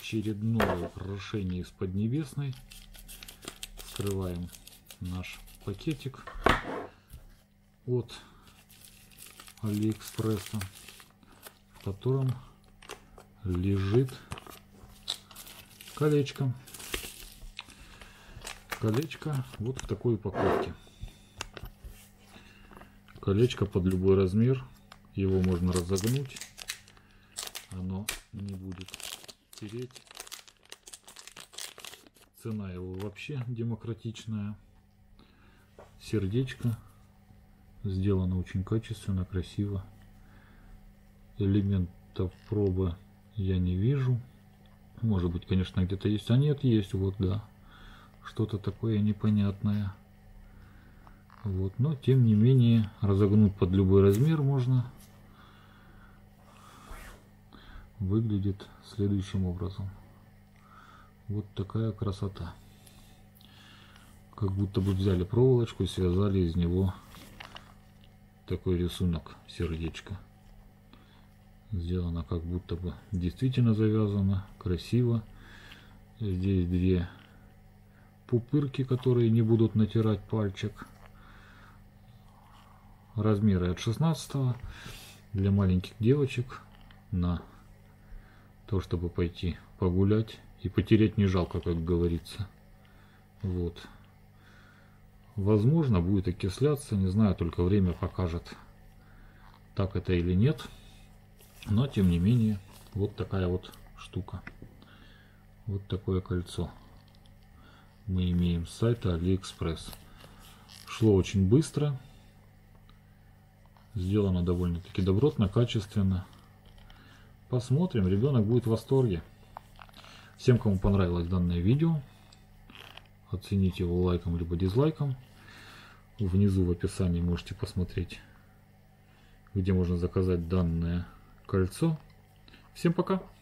очередное украшение из Поднебесной. Вскрываем наш пакетик от Алиэкспресса, в котором лежит колечко. Колечко вот в такой упаковке. Колечко под любой размер. Его можно разогнуть. Оно не будет тереть. Цена его вообще демократичная. Сердечко. Сделано очень качественно, красиво. Элементов пробы я не вижу. Может быть, конечно, где-то есть. А нет, есть. Вот, да. Что-то такое непонятное. Вот. Но, тем не менее, разогнуть под любой размер можно. Выглядит следующим образом. Вот такая красота. Как будто бы взяли проволочку и связали из него такой рисунок, сердечко. Сделано как будто бы действительно завязано, красиво. Здесь две пупырки, которые не будут натирать пальчик. Размеры от 16 для маленьких девочек, на то, чтобы пойти погулять и потерять не жалко, как говорится. Вот. Возможно, будет окисляться, не знаю, только время покажет, так это или нет. Но, тем не менее, вот такая вот штука. Вот такое кольцо мы имеем с сайта Алиэкспресс. Шло очень быстро. Сделано довольно-таки добротно, качественно. Посмотрим, ребенок будет в восторге. Всем, кому понравилось данное видео, оцените его лайком либо дизлайком. Внизу в описании можете посмотреть, где можно заказать данное кольцо. Всем пока!